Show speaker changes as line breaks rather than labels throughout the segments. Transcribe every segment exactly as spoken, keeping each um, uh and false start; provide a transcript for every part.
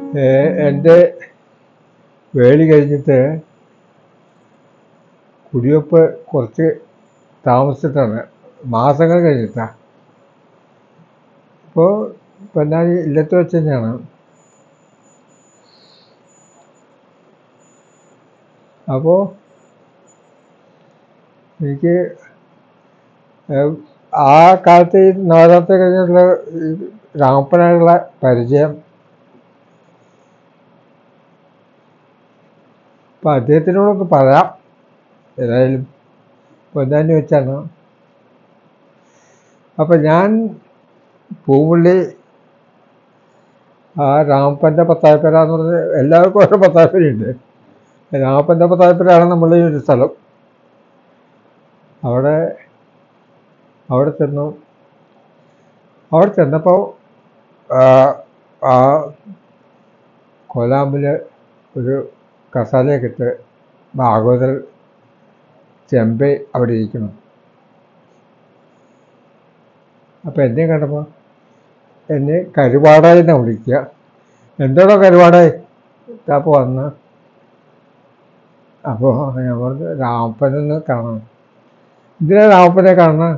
എൻ്റെ വേളി കഴിഞ്ഞിട്ട് കുടിവെപ്പ് കുറച്ച് താമസിച്ചിട്ടാണ്, മാസങ്ങൾ കഴിഞ്ഞിട്ടാണ്. ഇപ്പോൾ പൊന്നാനി ഇല്ലത്ത് വെച്ച് തന്നെയാണ്. അപ്പോൾ എനിക്ക് ആ കാലത്ത് ഈ നവരാത്രി കഴിഞ്ഞിട്ടുള്ള രാമപ്പനായുള്ള പരിചയം അപ്പം അദ്ദേഹത്തിനോടൊന്ന് പറയാം. ഏതായാലും പൊന്നാനി വെച്ചാണ്. അപ്പം ഞാൻ പൂവുള്ളി ആ രാമപ്പൻ്റെ പത്തായപ്പര എന്ന് പറഞ്ഞ് എല്ലാവർക്കും ഓരോ പത്തായപ്പരയുണ്ട്. രാമപ്പൻ്റെ പത്തായപ്പരയാണ് നമ്മളുടെ ഈ ഒരു സ്ഥലം. അവിടെ അവിടെ ചെന്നു. അവിടെ ചെന്നപ്പോൾ ആ കോലാമ്പിൽ ഒരു കസാലയൊക്കെ ഇട്ട് ഭാഗവതർ ചെമ്പ് അവിടെ ഇരിക്കണം. അപ്പോൾ എന്നെ കണ്ടപ്പോൾ എന്നെ കരുവാടായി എന്നാണ് വിളിക്കുക. എന്തോടോ കരുവാടായി അപ്പോൾ വന്ന്. അപ്പോൾ ഞാൻ പറഞ്ഞു രാമപ്പനൊന്ന് കാണണം. ഇതിനാ രാമപ്പനെ കാണണം?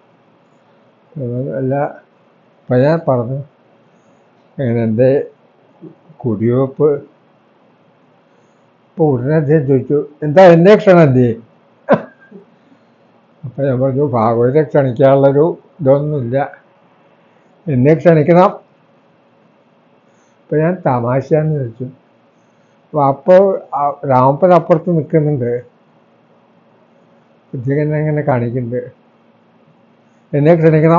അല്ല. അപ്പം ഞാൻ പറഞ്ഞു അങ്ങനെ എൻ്റെ കുടിവെപ്പ്. അപ്പോൾ ഉടനെ അദ്ദേഹം ചോദിച്ചു, എന്താ എന്നെ ക്ഷണല്ലേ? അപ്പം ഞാൻ പറഞ്ഞു ഭാഗവതരെ ക്ഷണിക്കാനുള്ളൊരു ഇതൊന്നുമില്ല, എന്നെ ക്ഷണിക്കണം. അപ്പം ഞാൻ തമാശയാന്ന് ചോദിച്ചു. അപ്പോൾ അപ്പോൾ രാമപ്പൻ അപ്പുറത്ത് നിൽക്കുന്നുണ്ട്. ഇദ്ദേഹം എങ്ങനെ കാണിക്കുന്നുണ്ട്, എന്നെ ക്ഷണിക്കണം.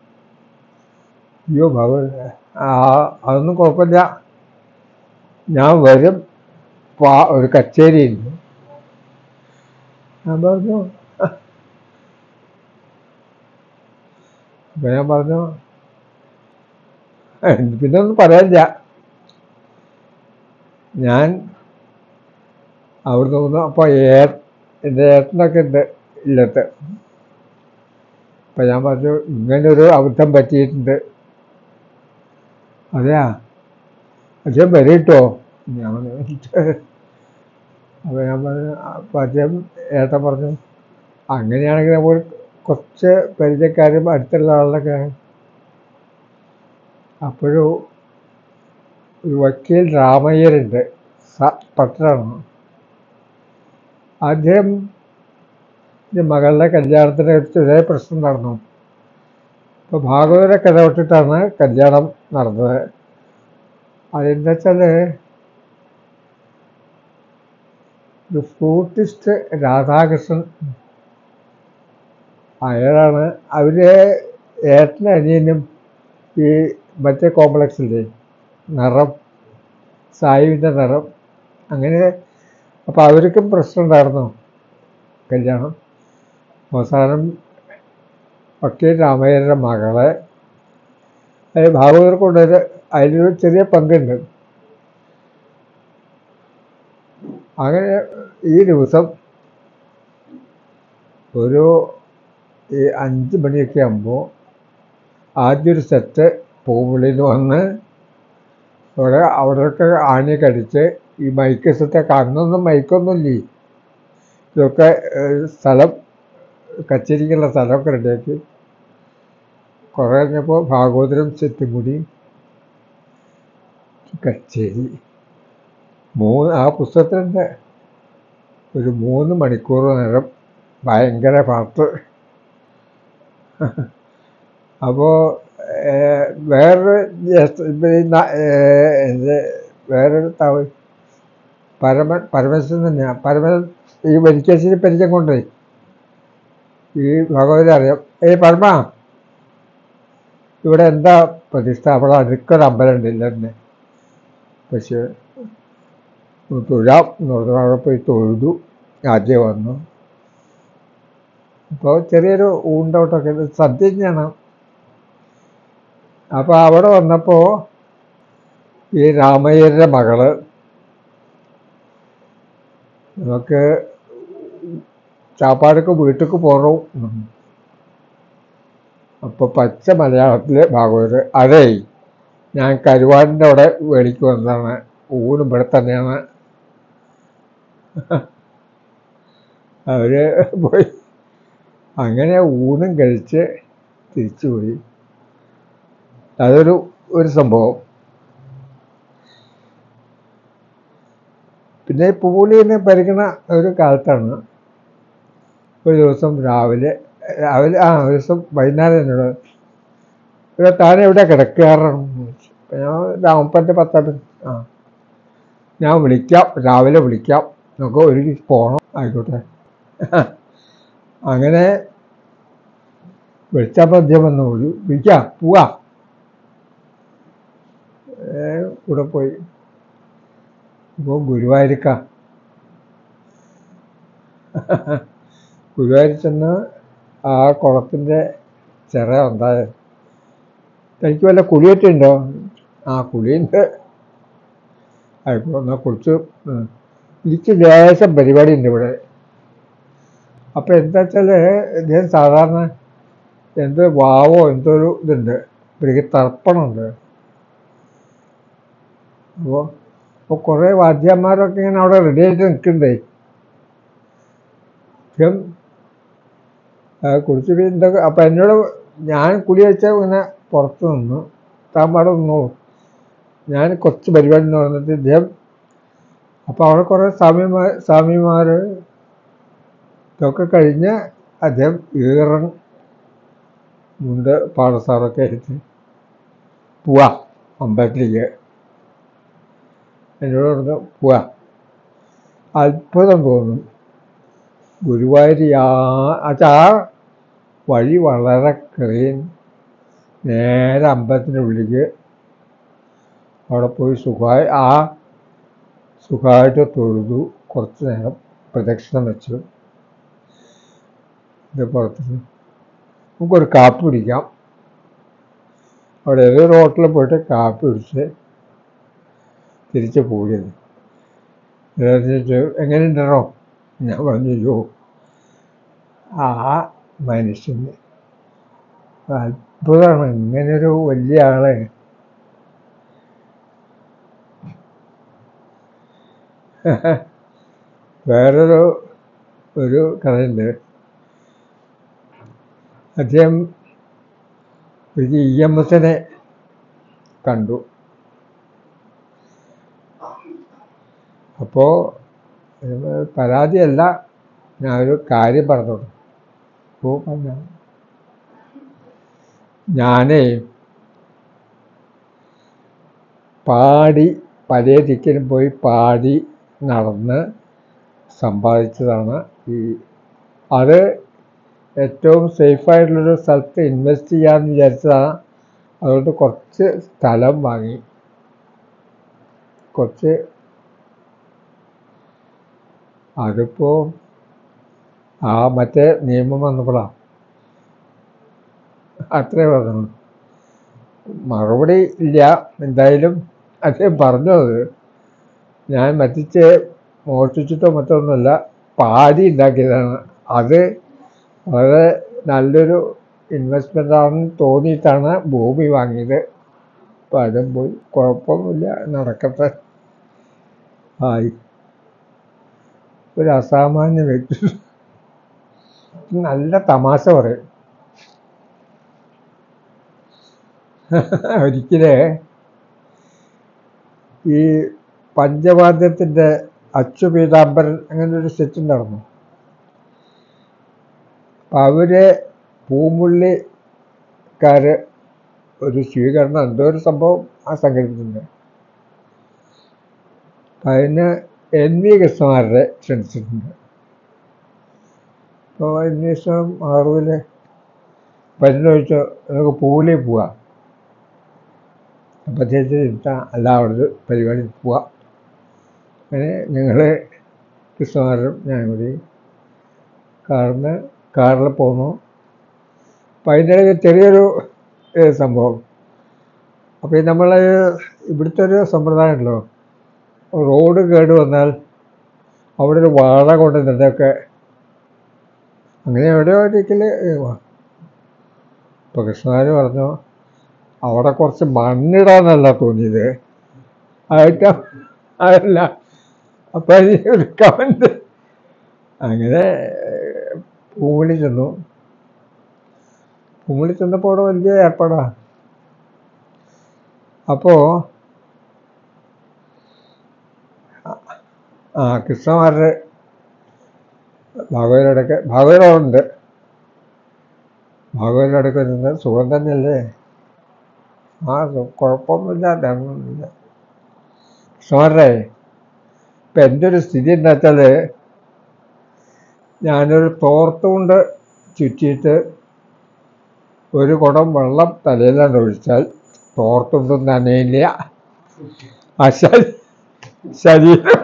അയ്യോ ഭാഗവത, ആ അതൊന്നും കുഴപ്പമില്ല, ഞാൻ വരും, ഒരു കച്ചേരി ഉണ്ട്. ഞാൻ പറഞ്ഞു അപ്പം ഞാൻ പറഞ്ഞു പിന്നെ ഒന്നും പറയാനില്ല. ഞാൻ അവിടെ നിന്ന് അപ്പോൾ ഏ എൻ്റെ ഏട്ടനൊക്കെ ഉണ്ട് ഇല്ലത്ത്. അപ്പം ഞാൻ പറഞ്ഞു ഇങ്ങനൊരു അബദ്ധം പറ്റിയിട്ടുണ്ട്. അതെയാ, അദ്ദേഹം വരും കേട്ടോ. ഞാൻ പറഞ്ഞു അപ്പോൾ ഞാൻ പറഞ്ഞു അപ്പം അദ്ദേഹം ഏട്ടൻ പറഞ്ഞു അങ്ങനെയാണെങ്കിൽ നമ്മൾ കുറച്ച് പരിചയക്കാരും അടുത്തുള്ള ആളുകളൊക്കെ. അപ്പോഴും ഒരു വക്കീൽ രാമയ്യരുണ്ട്, പട്ടണമാണ്. അദ്ദേഹം മകളുടെ കല്യാണത്തിനെ കുറിച്ച് ഒരേ പ്രശ്നം നടന്നു. അപ്പോൾ ഭാഗവതരെ കഥവിട്ടിട്ടാണ് കല്യാണം നടന്നത്. അതെന്താ വെച്ചാൽ ഒരു ഫ്ലൂട്ടിസ്റ്റ് രാധാകൃഷ്ണൻ അയാളാണ്. അവര് ഏട്ടനും അനിയനും ഈ മറ്റേ കോംപ്ലക്സില്ലേ നിറം, സായുവിൻ്റെ നിറം, അങ്ങനെ. അപ്പോൾ അവർക്കും പ്രശ്നം ഉണ്ടായിരുന്നു കല്യാണം. അവസാനം വക്കീൽ രാമയ്യരുടെ മകളെ അത് ഭാഗവതർ കൊണ്ടൊരു അതിലൊരു ചെറിയ പങ്കുണ്ട്. അങ്ങനെ ഈ ദിവസം ഒരു ഈ അഞ്ച് മണിയൊക്കെ ആകുമ്പോൾ ആദ്യം ഒരു സെറ്റ് പൂവുള്ളിൽ നിന്ന് വന്ന് അവിടെ അവിടെയൊക്കെ ആണിയൊക്കെ അടിച്ച് ഈ മൈക്ക് സെറ്റൊക്കെ, അന്നൊന്നും മൈക്കൊന്നുമില്ലേ, ഇതൊക്കെ സ്ഥലം കച്ചേരിക്കുള്ള സ്ഥലമൊക്കെ റെഡിയാക്കി. കുറേ കഴിഞ്ഞപ്പോൾ ഭാഗവതരും സെറ്റും കൂടി കച്ചേരി. മൂന്ന് ആ പുസ്തകത്തിൻ്റെ ഒരു മൂന്ന് മണിക്കൂർ നേരം ഭയങ്കര പാട്ട്. അപ്പോൾ വേറൊരു എൻ്റെ വേറൊരു തവ പരമൻ പരമേശ്വരൻ തന്നെയാണ്. പരമൻ ഈ വരിക്കാശ്ശേരി പരിചയം കൊണ്ടേ ഈ ഭഗവതി അറിയാം. ഏയ് പരമ, ഇവിടെ എന്താ പ്രതിഷ്ഠ? അവിടെ അടുക്കൊരു അമ്പലം ഉണ്ടില്ല തന്നെ. പക്ഷേ തൊഴാം എന്ന് പറഞ്ഞാൽ അവിടെ പോയി തൊഴുതു. ആദ്യം വന്നു. അപ്പോൾ ചെറിയൊരു ഊണ്ടോട്ടൊക്കെ സദ്യ തന്നെയാണ്. അപ്പോൾ അവിടെ വന്നപ്പോൾ ഈ രാമയ്യരുടെ മകള് നമുക്ക് ചാപ്പാടൊക്കെ വീട്ടിലേക്ക് പോകണം. അപ്പോൾ പച്ച മലയാളത്തിൽ ഭാഗവതർ, അതേ ഞാൻ കരുവാടിൻ്റെ അവിടെ വേടിക്ക് വന്നതാണ്. ഊണ് ഇവിടെ തന്നെയാണ്. അവർ പോയി അങ്ങനെ ഊണും കഴിച്ച് തിരിച്ചു പോയി. അതൊരു ഒരു സംഭവം. പിന്നെ പൂളിനെ പരിഗണ ഒരു കാലത്താണ് ഒരു ദിവസം രാവിലെ രാവിലെ ആ ഒരു ദിവസം വൈകുന്നേരം എന്നോട് ഇവിടെ താൻ എവിടെ കിടക്കാറാണെന്ന് ചോദിച്ചു. അപ്പം ഞാൻ രാമപ്പൻ്റെ പത്താട്ട് ആ ഞാൻ വിളിക്കാം, രാവിലെ വിളിക്കാം, നമുക്ക് ഒരു പോകണം. ആയിക്കോട്ടെ. അങ്ങനെ വിളിച്ചാൽ മദ്യം വന്നു പോയി. വിളിക്കാം, പോവാ. കൂടെ പോയി. ഇപ്പോൾ ഗുരുവായൂരിക്ക ഗുരുവായൂർ ചെന്ന് ആ കുളത്തിൻ്റെ ചിറ ഉണ്ടായത്. തനിക്ക് വല്ല കുളിയൊറ്റുണ്ടോ? ആ കുളിയുണ്ട്. ആയിക്കോട്ടെ, എന്നാൽ കുളിച്ച് എനിക്ക് ലേശം പരിപാടി ഉണ്ട് ഇവിടെ. അപ്പം എന്താ വെച്ചാൽ ഞാൻ സാധാരണ എന്ത് വാവോ എന്തോ ഒരു ഇതുണ്ട്, ഇവർക്ക് തർപ്പണമുണ്ട്. അപ്പോൾ അപ്പോൾ കുറേ വാദ്യന്മാരൊക്കെ ഇങ്ങനെ അവിടെ റെഡി ആയിട്ട് നിൽക്കണ്ടേ. കുളിച്ച് എന്തൊക്കെ അപ്പം എന്നോട് ഞാൻ കുളി വെച്ചാൽ ഇങ്ങനെ പുറത്ത് നിന്നു. താൻ പാടെ നിന്നോ, ഞാൻ കുറച്ച് പരിപാടി എന്ന് പറഞ്ഞിട്ട് ഇദ്ദേഹം. അപ്പോൾ അവിടെ കുറേ സ്വാമിമാർ സ്വാമിമാർ ഇതൊക്കെ കഴിഞ്ഞ് അദ്ദേഹം ഈറൻ മുണ്ട് പാടസാറൊക്കെ എടുത്ത് പോവാ അമ്പലത്തിലേക്ക്. എന്നോട് പറഞ്ഞു പോവാ. അത്ഭുതം തോന്നും. ഗുരുവായൂർ ആ വഴി വളരെ ക്ലീൻ. നേരെ അമ്പലത്തിൻ്റെ ഉള്ളിലേക്ക് അവിടെ പോയി സുഖമായി ആ സുഖമായിട്ട് തൊഴുതു. കുറച്ച് നേരം പ്രദക്ഷിണം വെച്ചു. ഇത് പുറത്ത് നമുക്കൊരു കാപ്പി പിടിക്കാം. അവിടെ ഏതൊരു ഹോട്ടലിൽ പോയിട്ട് കാപ്പി പിടിച്ച് തിരിച്ച് പോയത്. എങ്ങനെയുണ്ടോ? ഞാൻ പറഞ്ഞു, ആ മനുഷ്യന് അത്ഭുതമാണ്, ഇങ്ങനൊരു വലിയ ആളെ. വേറൊരു ഒരു കഥയുണ്ട്. അദ്ദേഹം ഒരു ഇ എം എസിനെ കണ്ടു. അപ്പോൾ പരാതിയല്ല, ഞാനൊരു കാര്യം പറഞ്ഞോളൂ. അപ്പോൾ പറഞ്ഞ ഞാനേ പാടി പല ദിക്കിലും പോയി പാടി നടന്ന് സമ്പാദിച്ചതാണ് ഈ. അത് ഏറ്റവും സേഫായിട്ടുള്ളൊരു സ്ഥലത്ത് ഇൻവെസ്റ്റ് ചെയ്യാമെന്ന് വിചാരിച്ചതാണ്. അതുകൊണ്ട് കുറച്ച് സ്ഥലം വാങ്ങി. കുറച്ച് അതിപ്പോൾ ആ മറ്റേ നിയമം വന്നപ്പോഴാണ് അത്രേ പറഞ്ഞു. മറുപടി ഇല്ല. എന്തായാലും അദ്ദേഹം പറഞ്ഞത് ഞാൻ മറ്റിച്ച് മോഷ്ടിച്ചിട്ടോ മറ്റൊന്നുമല്ല, പാടി ഉണ്ടാക്കിയതാണ്. അത് വളരെ നല്ലൊരു ഇൻവെസ്റ്റ്മെൻ്റാണെന്ന് തോന്നിയിട്ടാണ് ഭൂമി വാങ്ങിയത്. അപ്പം അതും പോയി, കുഴപ്പമൊന്നുമില്ല, നടക്കട്ടെ. ആയി ഒരു അസാമാന്യ വ്യക്തി. നല്ല തമാശ പറയും. ഒരിക്കലേ ഈ പഞ്ചവാദ്യത്തിൻ്റെ അച്ചുപീതാംബരൻ അങ്ങനൊരു സെറ്റ് ഉണ്ടായിരുന്നു. അപ്പം അവർ പൂമുള്ളിക്കാർ ഒരു സ്വീകരണം എന്തോ ഒരു സംഭവം ആ സംഘടിപ്പിച്ചിട്ടുണ്ട്. അതിന് എൻ വി കൃഷ്ണമാരുടെ ക്ഷണിച്ചിട്ടുണ്ട്. അപ്പോൾ എൻ വി കൃഷ്ണൻ ആറുവിൽ പരിചയിച്ചു, നമുക്ക് പൂവിലേ പോവാം. അപ്പം ചേച്ചി ഇരുത്താ അല്ല, അവിടെ ഒരു പരിപാടി പോവാം. അങ്ങനെ ഞങ്ങൾ കൃഷ്ണമാരും ഞാൻ കൂടി കാറിന് കാറിൽ പോന്നു. അപ്പം അതിൻ്റെ ഇടയ്ക്ക് ചെറിയൊരു സംഭവം. അപ്പോൾ നമ്മൾ ഇവിടുത്തെ ഒരു സമ്പ്രദായമുണ്ടല്ലോ, റോഡ് കേട് വന്നാൽ അവിടെ ഒരു വാഴ കൊണ്ടുവന്നിട്ടൊക്കെ അങ്ങനെ എവിടെയോ ഒരിക്കൽ ഇപ്പോൾ കൃഷ്ണമാർ പറഞ്ഞു അവിടെ കുറച്ച് മണ്ണിടാന്നല്ല തോന്നിയത്, ആയിട്ട് അതല്ല. അപ്പം ഒരു കമന്റ് അങ്ങനെ പൂവിളി ചെന്നു. പൂവിളി ചെന്നപ്പോൾ അവിടെ വലിയ ഏർപ്പാടാ. അപ്പോൾ ആ കൃഷ്ണമാരുടെ ഭാഗവതരുടെയൊക്കെ ഭാഗവതരുണ്ട്. ഭാഗവതരുടെയൊക്കെ നിന്ന് സുഖം തന്നെയല്ലേ? ആ കുഴപ്പമൊന്നുമില്ല, ധർമ്മമൊന്നുമില്ല. കൃഷ്ണമാരുടെ ഇപ്പം എൻ്റെ ഒരു സ്ഥിതി എന്താ വെച്ചാൽ, ഞാനൊരു തോർത്തുകൊണ്ട് ചുറ്റിയിട്ട് ഒരു കുടം വെള്ളം തലയിലാണ് ഒഴിച്ചാൽ തോർത്തൊന്നും നനയില്ല. ആ ശരി ശരീരം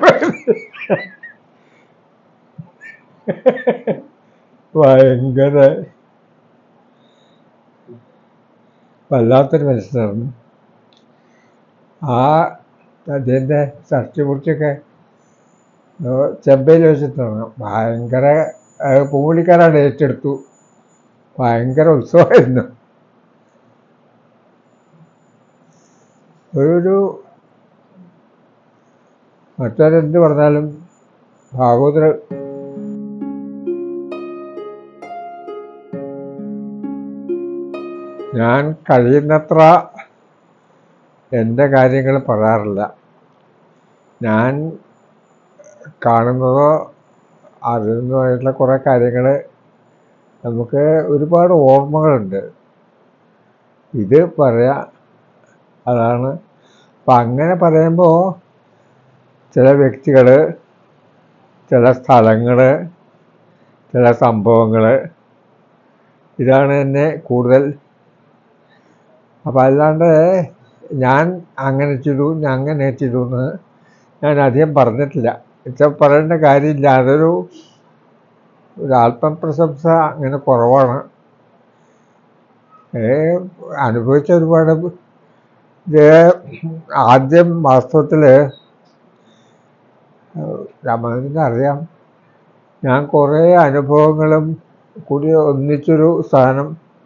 ഭയങ്കര വല്ലാത്തൊരു മനുഷ്യനായിരുന്നു. ആ അതിൻ്റെ ഷഷ്ടിപൂർത്തിയൊക്കെ ചെമ്പയിൽ വെച്ചിട്ടാണ്. ഭയങ്കര പൂവിളിക്കാരാണ് ഏറ്റെടുത്തു. ഭയങ്കര ഉത്സവമായിരുന്നു. ഒരു മറ്റൊരെന്ത് പറഞ്ഞാലും ഭാഗവതർ ഞാൻ കഴിയുന്നത്ര എൻ്റെ കാര്യങ്ങൾ പറയാറില്ല. ഞാൻ കാണുന്നതോ അറിയുന്നതായിട്ടുള്ള കുറേ കാര്യങ്ങൾ നമുക്ക് ഒരുപാട് ഓർമ്മകളുണ്ട്. ഇത് പറയാ അതാണ്. അപ്പം അങ്ങനെ പറയുമ്പോൾ ചില വ്യക്തികൾ, ചില സ്ഥലങ്ങൾ, ചില സംഭവങ്ങൾ, ഇതാണ് എന്നെ കൂടുതൽ. അപ്പം അല്ലാണ്ട് ഞാൻ അങ്ങനെ ചെയ്തു, ഞാൻ അങ്ങനെ ചെയ്തു എന്ന് ഞാൻ അധികം പറഞ്ഞിട്ടില്ല. വെച്ചാൽ പറയേണ്ട കാര്യമില്ല. അതൊരു ഒരു ആത്മപ്രശംസ അങ്ങനെ കുറവാണ്. അനുഭവിച്ച ഒരുപാട് ഇത് ആദ്യം വാസ്തവത്തിൽ രാമാനുജന് അറിയാം, ഞാൻ കുറേ അനുഭവങ്ങളും കൂടി ഒന്നിച്ചൊരു സാധനം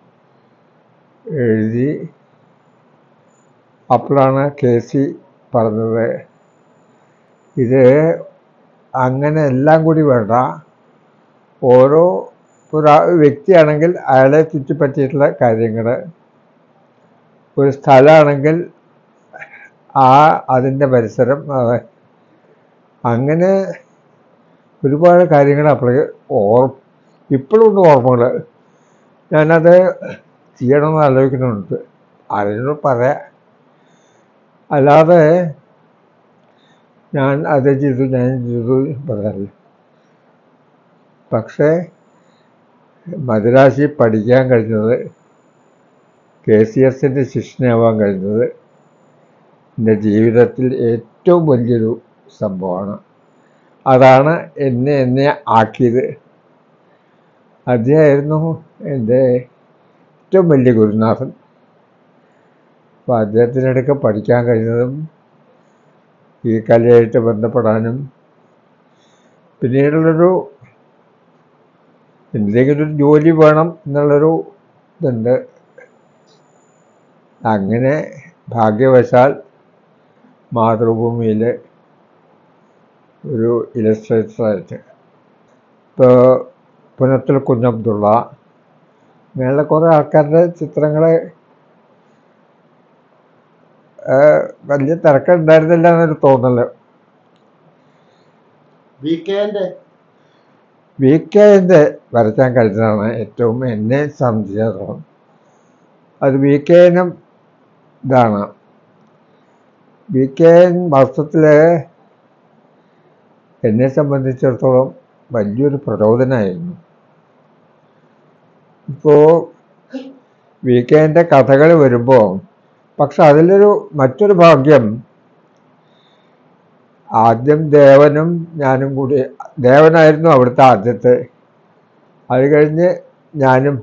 എഴുതി. അപ്പോഴാണ് കെ സി പറഞ്ഞത്, ഇത് അങ്ങനെ എല്ലാം കൂടി വേണ്ട, ഓരോ ഒരു വ്യക്തിയാണെങ്കിൽ അയാളെ ചുറ്റിപ്പറ്റിയിട്ടുള്ള കാര്യങ്ങൾ, ഒരു സ്ഥലമാണെങ്കിൽ ആ അതിൻ്റെ പരിസരം, അങ്ങനെ ഒരുപാട് കാര്യങ്ങൾ അപ്പോൾ ഓർ ഇപ്പോഴും ഉണ്ട് ഓർമ്മകൾ. ഞാനത് ചെയ്യണമെന്ന് ആലോചിക്കുന്നുണ്ട്. ആരെങ്കിലും പറയാം. അല്ലാതെ ഞാൻ അത് ചെയ്തു ഞാൻ ചെയ്തു പറയാറില്ല. പക്ഷേ മദിരാശി പഠിക്കാൻ കഴിഞ്ഞത്, കെ സി എസിൻ്റെ ശിഷ്യനാവാൻ കഴിഞ്ഞത് എൻ്റെ ജീവിതത്തിൽ ഏറ്റവും വലിയൊരു സംഭവമാണ്. അതാണ് എന്നെ എന്നെ ആക്കിയത്. അദ്ദേഹമായിരുന്നു എൻ്റെ ഏറ്റവും വലിയ ഗുരുനാഥൻ. അപ്പോൾ അദ്ദേഹത്തിനടുക്ക് പഠിക്കാൻ കഴിഞ്ഞതും ഈ കലയായിട്ട് ബന്ധപ്പെടാനും പിന്നീടുള്ളൊരു എന്തെങ്കിലും ഒരു ജോലി വേണം എന്നുള്ളൊരു ഇതുണ്ട്. അങ്ങനെ ഭാഗ്യവശാൽ മാതൃഭൂമിയിൽ ഒരു ഇലസ്ട്രേറ്ററായിട്ട്, ഇപ്പോൾ പുനത്തിൽ കുഞ്ഞബ്ദുള്ള, അങ്ങനെയുള്ള കുറേ ആൾക്കാരുടെ ചിത്രങ്ങൾ വലിയ തിരക്കുണ്ടായിരുന്നില്ല എന്നൊരു തോന്നൽ. വി കെ എൻ്റെ വരയ്ക്കാൻ കഴിഞ്ഞതാണ് ഏറ്റവും എന്നെ സംബന്ധിച്ചിടത്തോളം. അത് വി കെ എനും ഇതാണ്. വി കെ എൻ വാസ്തവത്തിൽ എന്നെ സംബന്ധിച്ചിടത്തോളം വലിയൊരു പ്രചോദനമായിരുന്നു. ഇപ്പോൾ വി കെ എൻ്റെ കഥകൾ വരുമ്പോൾ, പക്ഷെ അതിലൊരു മറ്റൊരു ഭാഗ്യം, ആദ്യം ദേവനും ഞാനും കൂടി, ദേവനായിരുന്നു അവിടുത്തെ ആദ്യത്തെ, അത് കഴിഞ്ഞ് ഞാനും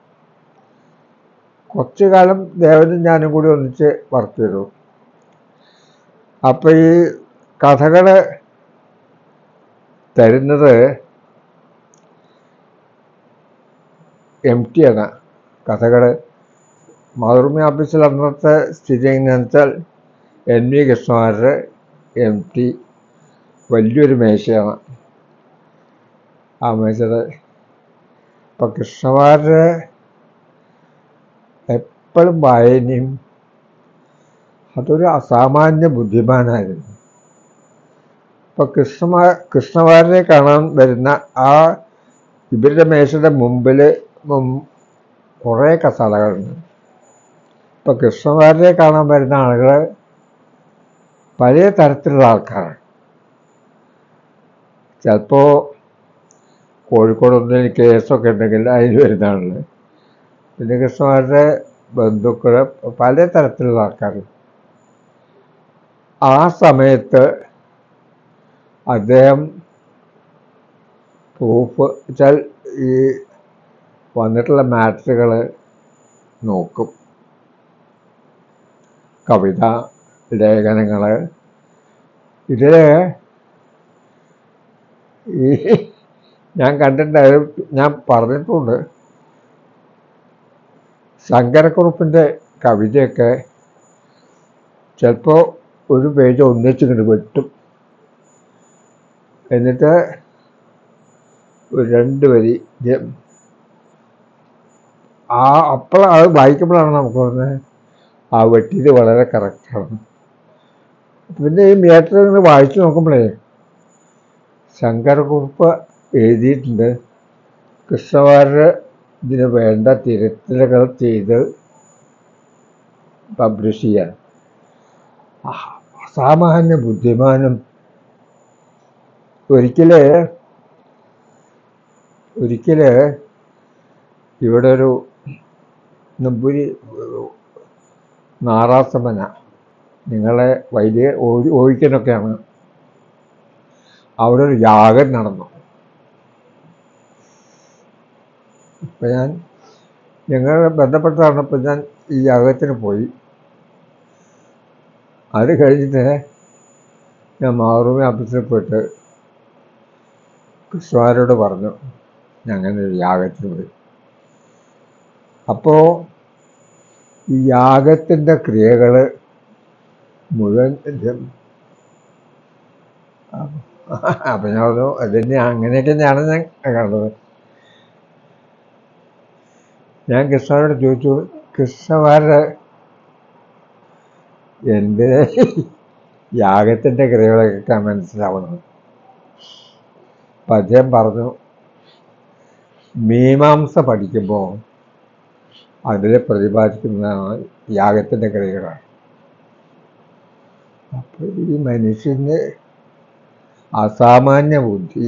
കുറച്ചു കാലം ദേവനും ഞാനും കൂടി ഒന്നിച്ച് വർക്ക് ചെയ്തു. അപ്പോൾ ഈ കഥകൾ തരുന്നത് എം ടി ആണ്. കഥകൾ മാതൃഭൂമി ഓഫീസിൽ അന്നത്തെ സ്ഥിതി എങ്ങനെയാണെന്ന് വെച്ചാൽ എൻ വി കൃഷ്ണമാർ എം ടി വലിയൊരു മേശയാണ്. ആ മേശയുടെ ഇപ്പം കൃഷ്ണമാർ എപ്പോഴും വായനയും, അതൊരു അസാമാന്യ ബുദ്ധിമാനായിരുന്നു. ഇപ്പം കൃഷ്ണമാ കൃഷ്ണമാരെ കാണാൻ വരുന്ന ആ ഇവരുടെ മേശയുടെ മുമ്പിൽ കുറേ കസാലകളുണ്ട്. ഇപ്പം കൃഷ്ണമാരെ കാണാൻ വരുന്ന ആളുകൾ പല തരത്തിലുള്ള ആൾക്കാരാണ്. ചിലപ്പോൾ കോഴിക്കോടൊന്നും കേസൊക്കെ ഉണ്ടെങ്കിൽ അതിൽ വരുന്ന ആളുകൾ, പിന്നെ കൃഷ്ണമാരുടെ ബന്ധുക്കൾ, പല തരത്തിലുള്ള ആൾക്കാർ. ആ സമയത്ത് അദ്ദേഹം പ്രൂഫ് വെച്ചാൽ ഈ വന്നിട്ടുള്ള മാറ്ററുകൾ നോക്കും. കവിത, ലേഖനങ്ങൾ, ഇതിൽ ഈ ഞാൻ കണ്ടിട്ടുണ്ടായത്, ഞാൻ പറഞ്ഞിട്ടുണ്ട്, ശങ്കരക്കുറുപ്പിൻ്റെ കവിതയൊക്കെ ചിലപ്പോൾ ഒരു പേജ് ഒന്നിച്ചിങ്ങോട്ട് വെട്ടും. എന്നിട്ട് ഒരു രണ്ട് വരി ആ അപ്പോൾ അത് വായിക്കുമ്പോഴാണ് നമുക്ക് പറഞ്ഞത് ആ വെട്ടിയത് വളരെ കറക്റ്റാണ്. പിന്നെ ഈ മീറ്റർ ഇങ്ങനെ വായിച്ചു നോക്കുമ്പോഴേ ശങ്കരക്കുറുപ്പ് എഴുതിയിട്ടുണ്ട്, കൃഷ്ണമാര് ഇതിന് വേണ്ട തിരുത്തലുകൾ ചെയ്ത് പബ്ലിഷ് ചെയ്യാൻ. അസാമാന്യ ബുദ്ധിമാനും. ഒരിക്കൽ ഒരിക്കൽ ഇവിടെ ഒരു നമ്പൂരി നാറാസമന, നിങ്ങളെ വലിയ ഓയിക്കനൊക്കെയാണ്, അവിടെ ഒരു യാഗം നടന്നു. ഇപ്പം ഞാൻ ഞങ്ങൾ ബന്ധപ്പെട്ടതാണ്. ഇപ്പം ഞാൻ ഈ യാഗത്തിന് പോയി. അത് കഴിഞ്ഞിട്ട് ഞാൻ മാതൃഭൂമി ഓഫീസിൽ പോയിട്ട് കൃഷ്ണമാരോട് പറഞ്ഞു ഞങ്ങനെ ഒരു യാഗത്തിന് പോയി. അപ്പോൾ ഈ യാഗത്തിൻ്റെ ക്രിയകൾ മുഴുവൻ അപ്പം ഞാൻ പറഞ്ഞു അതിന് അങ്ങനെയൊക്കെ ഞാണ് ഞാൻ കണ്ടത്. ഞാൻ കൃഷ്ണമാരോട് ചോദിച്ചു, കൃഷ്ണമാരുടെ എന്ത് യാഗത്തിൻ്റെ ക്രിയകളൊക്കെ മനസ്സിലാവുന്നത്? അപ്പം അദ്ദേഹം പറഞ്ഞു, മീമാംസ പഠിക്കുമ്പോൾ അതിൽ പ്രതിപാദിക്കുന്നതാണ് യാഗത്തിൻ്റെ ക്രിയകളാണ്. അപ്പോൾ ഈ മനുഷ്യന് അസാമാന്യ ബുദ്ധി.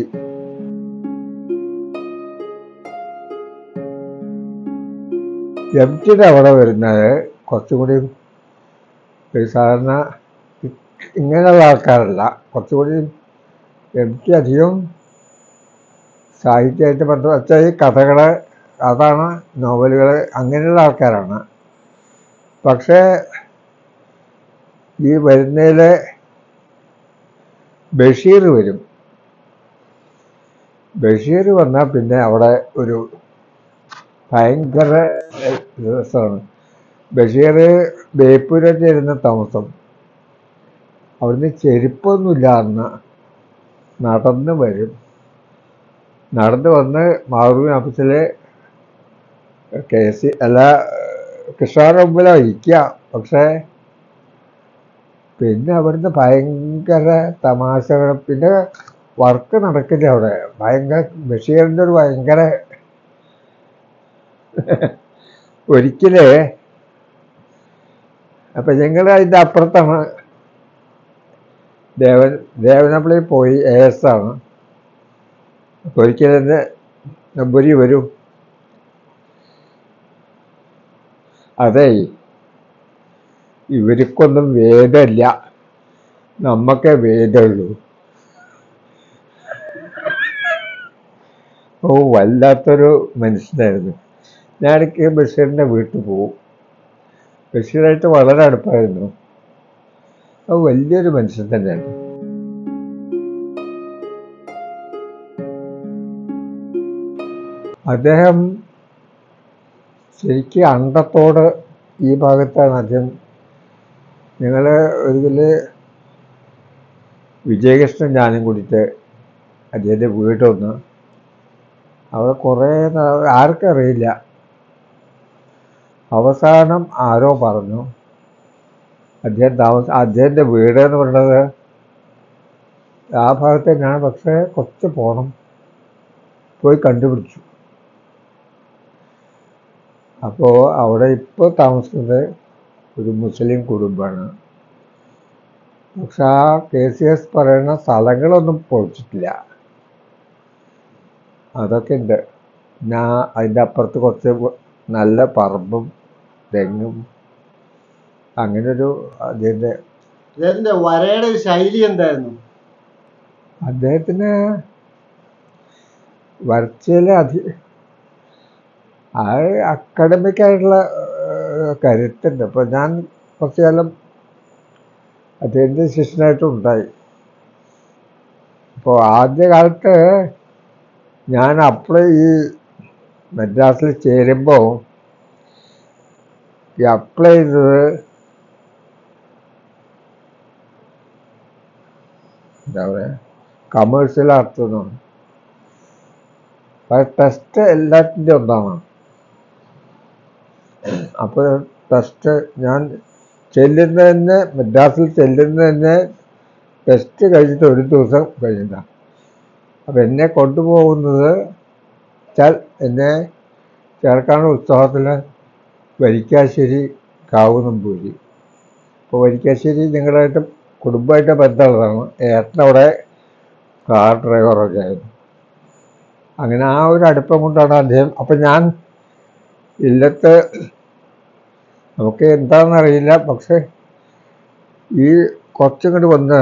എം ടിയുടെ അവിടെ വരുന്നത് കുറച്ചും കൂടി സാധാരണ ഇങ്ങനെയുള്ള ആൾക്കാരല്ല, കുറച്ചുകൂടി എം ടി അധികം സാഹിത്യമായിട്ട് ബന്ധം വെച്ചാൽ ഈ കഥകൾ, അതാണ് നോവലുകൾ, അങ്ങനെയുള്ള ആൾക്കാരാണ്. പക്ഷേ ഈ വരുന്നതിൽ ബഷീർ വരും. ബഷീർ വന്നാൽ പിന്നെ അവിടെ ഒരു ഭയങ്കര രസമാണ്. ബഷീർ ബേപ്പൂരായിരുന്നു താമസം. അവിടുന്ന് ചെരുപ്പൊന്നുമില്ല അന്ന്. നടന്ന് വരും. നടന്ന് വന്ന് മാതൃഭൂമി ഓഫീസിൽ കെ സി അല്ല കൃഷ്ണമാരുടെ മുമ്പിലാണ് ഇരിക്കുക. പക്ഷേ പിന്നെ അവിടുന്ന് ഭയങ്കര തമാശകൾ, പിന്നെ വർക്ക് നടക്കില്ല അവിടെ. ഭയങ്കര ബഷീറിൻ്റെ ഒരു ഭയങ്കര ഒരിക്കലേ അപ്പം ഞങ്ങൾ അതിൻ്റെ അപ്പുറത്താണ് ദേവൻ ദേവനപ്പള്ളിയിൽ പോയി. എ എസ് ആണ്. അപ്പോൾ ഒരിക്കലെൻ്റെ നമ്പൂരി വരും, അതെ ഇവർക്കൊന്നും വേദമില്ല, നമ്മക്കേ വേദമുള്ളൂ. ഓ വല്ലാത്തൊരു മനുഷ്യനായിരുന്നു. ഞാനിടയ്ക്ക് ബഷീറിൻ്റെ വീട്ടിൽ പോവും. ബഷീറായിട്ട് വളരെ അടുപ്പായിരുന്നു. അത് വലിയൊരു മനുഷ്യൻ തന്നെയാണ്. അദ്ദേഹം ശരിക്കും അണ്ടത്തോട് ഈ ഭാഗത്താണ് അദ്ദേഹം. ഞങ്ങൾ ഒരിക്കൽ വിജയകൃഷ്ണൻ ഞാനും കൂടിയിട്ട് അദ്ദേഹത്തിൻ്റെ വീട്ടിൽ വന്ന് അവിടെ കുറേ നാൾ ആർക്കും അറിയില്ല. അവസാനം ആരോ പറഞ്ഞു അദ്ദേഹം താമസ അദ്ദേഹത്തിൻ്റെ വീട് എന്ന് പറയുന്നത് ആ ഭാഗത്ത് തന്നെയാണ്, പക്ഷേ കുറച്ച് പോകണം. പോയി കണ്ടുപിടിച്ചു. അപ്പോൾ അവിടെ ഇപ്പോൾ താമസിക്കുന്നത് ഒരു മുസ്ലിം കുടുംബമാണ്. പക്ഷെ ആ കെ സി എസ് പറയുന്ന സ്ഥലങ്ങളൊന്നും പൊളിച്ചിട്ടില്ല. അതൊക്കെ ഉണ്ട്. ഞാൻ അതിൻ്റെ അപ്പുറത്ത് കുറച്ച് നല്ല പറമ്പും തെങ്ങും അങ്ങനൊരു അതിൻ്റെ
അദ്ദേഹത്തിന്റെ വരയുടെ ഒരു ശൈലി എന്തായിരുന്നു?
അദ്ദേഹത്തിന് വരച്ചതിൽ അധി ആ അക്കാഡമിക്കായിട്ടുള്ള കരുത്തുണ്ട്. അപ്പോൾ ഞാൻ കുറച്ച് കാലം അദ്ദേഹത്തിൻ്റെ ശിഷ്യനായിട്ടും ഉണ്ടായി. അപ്പോൾ ആദ്യ കാലത്ത് ഞാൻ അപ്ലൈ ഈ മദ്രാസിൽ ചേരുമ്പോൾ ഈ അപ്ലൈ ചെയ്തത് എന്താ പറയുക കമേഴ്സ്യൽ ആർട്സ് എന്നാണ്. അത് ടെസ്റ്റ് എല്ലാത്തിൻ്റെ ഒന്നാണ്. അപ്പോൾ ടെസ്റ്റ് ഞാൻ ചെല്ലുന്നതന്നെ മദ്രാസിൽ ചെല്ലുന്നതന്നെ ടെസ്റ്റ് കഴിഞ്ഞിട്ട് ഒരു ദിവസം കഴിഞ്ഞിട്ടാണ്. അപ്പം എന്നെ കൊണ്ടുപോകുന്നത് വെച്ചാൽ എന്നെ ചേർക്കാനുള്ള ഉത്സവത്തിൽ വരിക്കാശ്ശേരി കാവ് നമ്പൂരി. അപ്പോൾ വരിക്കാശ്ശേരി ഞങ്ങളായിട്ട് കുടുംബമായിട്ട് ബന്ധമുള്ളതാണ്. ഏട്ടനവിടെ കാർ ഡ്രൈവറൊക്കെ ആയിരുന്നു. അങ്ങനെ ആ ഒരു അടുപ്പം കൊണ്ടാണ് അദ്ദേഹം. അപ്പം ഞാൻ ഇല്ലത്ത് നമുക്ക് എന്താണെന്നറിയില്ല, പക്ഷെ ഈ കുറച്ചും കൂടി വന്ന്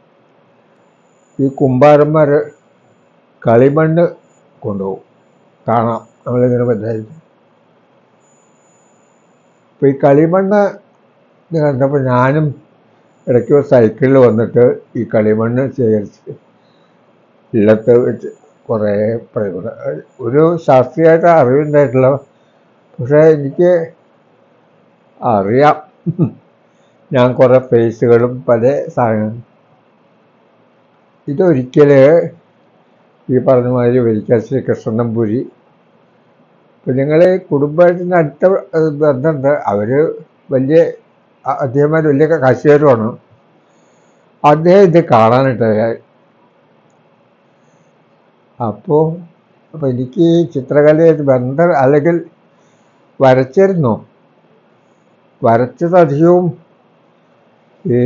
ഈ കുമ്പാരന്മാർ കളിമണ്ണ് കൊണ്ടുപോകും കാണാം. നമ്മളിങ്ങനെ ബന്ധമായിട്ട് അപ്പോൾ ഈ കളിമണ്ണ് കണ്ടപ്പോൾ ഞാനും ഇടയ്ക്ക് സൈക്കിളിൽ വന്നിട്ട് ഈ കളിമണ്ണ് ശേഖരിച്ച് ഇല്ലത്ത് വെച്ച് കുറേ ഒരു ശാസ്ത്രീയമായിട്ട് അറിവുണ്ടായിട്ടില്ല, പക്ഷേ എനിക്ക് അറിയാം. ഞാൻ കുറേ പേസുകളും പല സാധനങ്ങളും ഇതൊരിക്കൽ ഈ പറഞ്ഞ മാതിരി വരിക്കാശ്ശേരി കൃഷ്ണൻ നമ്പൂരി. ഇപ്പം ഞങ്ങൾ കുടുംബമായിട്ട് അടുത്ത ബന്ധമുണ്ട്. അവർ വലിയ അദ്ദേഹന്മാർ വലിയ കാശുകാരുമാണ്. അദ്ദേഹം ഇത് കാണാനിട്ടായി. അപ്പോൾ അപ്പോൾ എനിക്ക് ചിത്രകലയായിട്ട് ബന്ധം അല്ലെങ്കിൽ വരച്ചിരുന്നു. വരച്ചതധികവും ഈ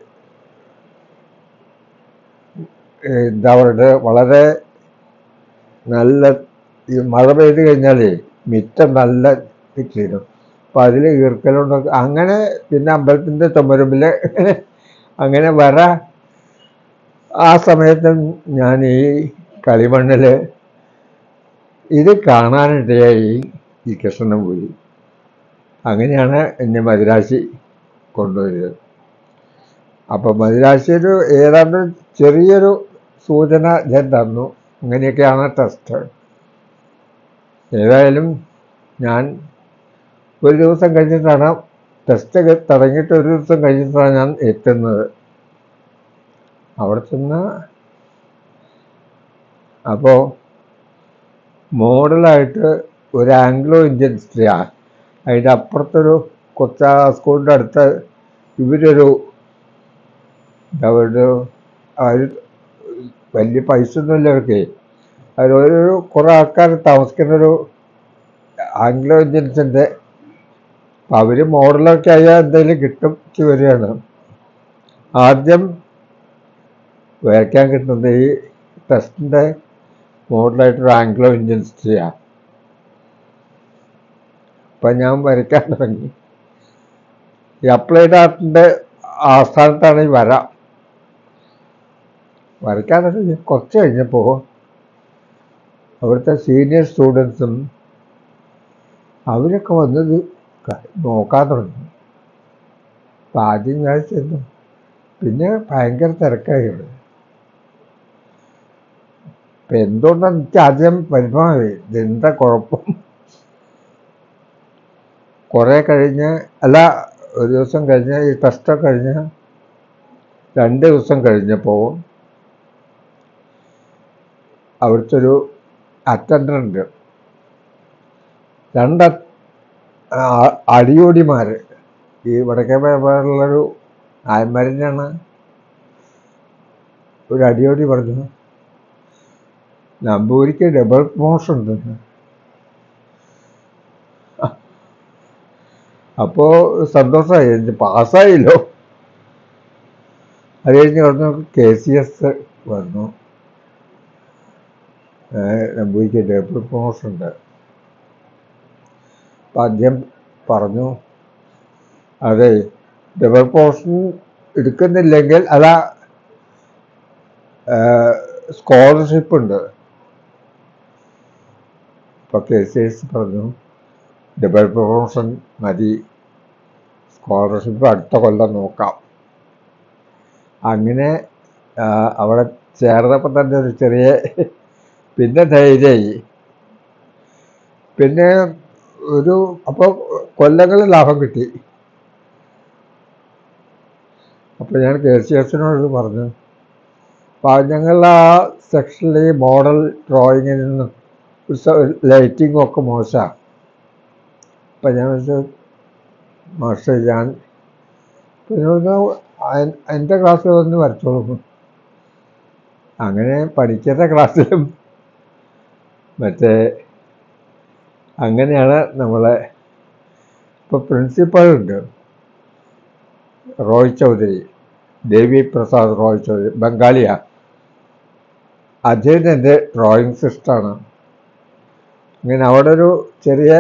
എന്താ പറയുക വളരെ നല്ല ഈ മഴ പെയ്ത് കഴിഞ്ഞാൽ മിറ്റം നല്ല ചെയ്തു. അപ്പോൾ അതിൽ ഈർക്കലുണ്ടൊക്കെ അങ്ങനെ. പിന്നെ അമ്പലത്തിൻ്റെ ചുമരുമ്പിൽ അങ്ങനെ വര. ആ സമയത്ത് ഞാൻ ഈ കളിമണ്ണിൽ ഇത് കാണാനിടയായി ഈ കൃഷ്ണൻ നമ്പൂരി. അങ്ങനെയാണ് എന്നെ മദിരാശി കൊണ്ടുവരുന്നത്. അപ്പോൾ മദിരാശി ഒരു ഏതാണ്ട് ചെറിയൊരു സൂചന ഞാൻ തന്നു. അങ്ങനെയൊക്കെയാണ് ടെസ്റ്റ്. ഏതായാലും ഞാൻ ഒരു ദിവസം കഴിഞ്ഞിട്ടാണ് ടെസ്റ്റ് തുടങ്ങിയിട്ട് ഒരു ദിവസം കഴിഞ്ഞിട്ടാണ് ഞാൻ എത്തുന്നത്. അവിടെ ചെന്ന് അപ്പോൾ മോഡലായിട്ട് ഒരു ആംഗ്ലോ ഇന്ത്യൻ സ്ത്രീയാണ്. അതിൻ്റെ അപ്പുറത്തൊരു കൊച്ചാ സ്കൂളിൻ്റെ അടുത്ത് ഇവരൊരു എന്താ പറയുക, അവർ വലിയ പൈസ ഒന്നുമില്ല അവർക്ക്. അതിലൊരു കുറേ ആൾക്കാർ താമസിക്കുന്നൊരു ആംഗ്ലോ ഇന്ത്യൻസിൻ്റെ. അവർ മോഡലൊക്കെ ആയാൽ എന്തെങ്കിലും കിട്ടും വരികയാണ്. ആദ്യം വരയ്ക്കാൻ കിട്ടുന്നത് ഈ ടെസ്റ്റിൻ്റെ മോഡലായിട്ടൊരു ആംഗ്ലോ ഇന്ത്യൻ സ്ത്രീയാണ്. അപ്പം ഞാൻ വരയ്ക്കാൻ തുടങ്ങി. ഈ അപ്ലൈഡ് ആർട്ടിൻ്റെ ആസ്ഥാനത്താണ് ഈ വര. വരയ്ക്കാൻ തുടങ്ങി കുറച്ച് കഴിഞ്ഞപ്പോൾ അവിടുത്തെ സീനിയർ സ്റ്റുഡൻസും അവരൊക്കെ വന്നത് നോക്കാൻ തുടങ്ങി. അപ്പം ആദ്യം ഞാൻ ചെന്നു, പിന്നെ ഭയങ്കര തിരക്കായി ഇവിടെ. അപ്പം എന്തുകൊണ്ടാണെന്ന് വെച്ചാൽ ആദ്യം പരിഭവമായി, ഇതെന്താ കുഴപ്പം. കുറേ കഴിഞ്ഞ് അല്ല ഒരു ദിവസം കഴിഞ്ഞ് ഈ ടെസ്റ്റൊക്കെ കഴിഞ്ഞ് രണ്ട് ദിവസം കഴിഞ്ഞപ്പോൾ അവിടുത്തെ ഒരു അറ്റൻഡൻ്റ് രണ്ട് അടിയോടിമാർ ഈ വടക്കേ പേരുള്ളൊരു ആയന്മാരിനാണ് ഒരു അടിയോടി പറഞ്ഞു നമ്പൂരിക്ക് ഡബിൾ പ്രൊമോഷൻ ഉണ്ടെന്ന്. അപ്പോൾ സന്തോഷമായി, പാസ്സായില്ലോ. അത് കഴിഞ്ഞ് പറഞ്ഞു കെ സി എസ് വന്നു, നമ്പൂരിക്ക് ഡബിൾ പ്രൊമോഷൻ ഉണ്ട്. അപ്പം അദ്ദേഹം പറഞ്ഞു അതെ ഡബിൾ പ്രൊമോഷൻ എടുക്കുന്നില്ലെങ്കിൽ അതാ സ്കോളർഷിപ്പ് ഉണ്ട്. ഇപ്പോൾ കെ സി എസ് പറഞ്ഞു ഡബിൾ പ്രൊമോഷൻ മതി, സ്കോളർഷിപ്പ് അടുത്ത കൊല്ലം നോക്കാം. അങ്ങനെ അവിടെ ചേർന്നപ്പോൾ തന്നെ ഒരു ചെറിയ പിന്നെ ധൈര്യമായി. പിന്നെ ഒരു അപ്പോൾ കൊല്ലങ്ങൾ ലാഭം കിട്ടി. അപ്പോൾ ഞാൻ കെ സി എസിനോട് പറഞ്ഞു അപ്പോൾ ഞങ്ങളുടെ ആ സെക്ഷനിൽ ഈ മോഡൽ ഡ്രോയിങ്ങിൽ നിന്നും ലൈറ്റിങ്ങും ഒക്കെ മോശമാണ്. അപ്പം ഞാൻ വെച്ചാൽ മാസ്റ്റർ ഞാൻ പിന്നെ എൻ്റെ ക്ലാസ്സിൽ വന്ന് വരച്ചോളൂ. അങ്ങനെ പഠിക്കുന്ന ക്ലാസ്സിലും മറ്റേ അങ്ങനെയാണ് നമ്മളെ ഇപ്പോൾ പ്രിൻസിപ്പളുണ്ട് റോയ് ചൗധരി, ദേവി പ്രസാദ് റോയ് ചൗധരി, ബംഗാളിയാണ്. അദ്ദേഹം എൻ്റെ ഡ്രോയിങ് സിസ്റ്ററാണ്. അങ്ങനെ അവിടെ ഒരു ചെറിയ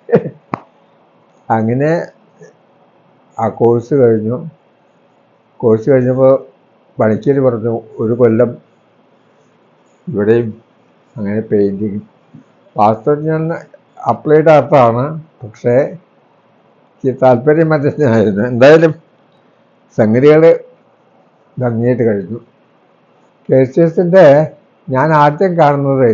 അങ്ങനെ ആ കോഴ്സ് കഴിഞ്ഞു. കോഴ്സ് കഴിഞ്ഞപ്പോൾ പണിക്കര് പറഞ്ഞു ഒരു കൊല്ലം ഇവിടെയും അങ്ങനെ പെയിൻറ്റിങ്. വാസ്തവം ഞാൻ അപ്ലൈഡ് ആർട്ടാണ്, പക്ഷേ എനിക്ക് താല്പര്യം മറ്റന്നായിരുന്നു. എന്തായാലും സംഗതികൾ ഭംഗിയായിട്ട് കഴിഞ്ഞു. കെ സി എസിൻ്റെ ഞാൻ ആദ്യം കാണുന്നത്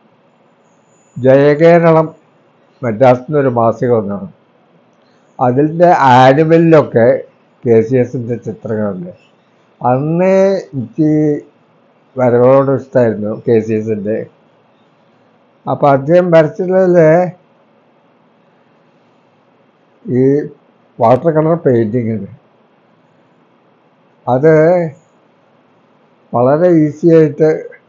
ജയകേരളം മദ്രാസിൽ നിന്നൊരു മാസിക ഒന്നാണ്. അതിൻ്റെ ആനുവലിലൊക്കെ കെ സി എസിൻ്റെ ചിത്രങ്ങളുണ്ട്. അന്ന് എനിക്ക് വരകളോട് ഇഷ്ടമായിരുന്നു കെ സി എസിൻ്റെ. അപ്പോൾ അദ്ദേഹം വരച്ചിട്ടുള്ളതിൽ ഈ വാട്ടർ കളർ പെയിൻറ്റിങ് ഉണ്ട്. അത് വളരെ ഈസി ആയിട്ട്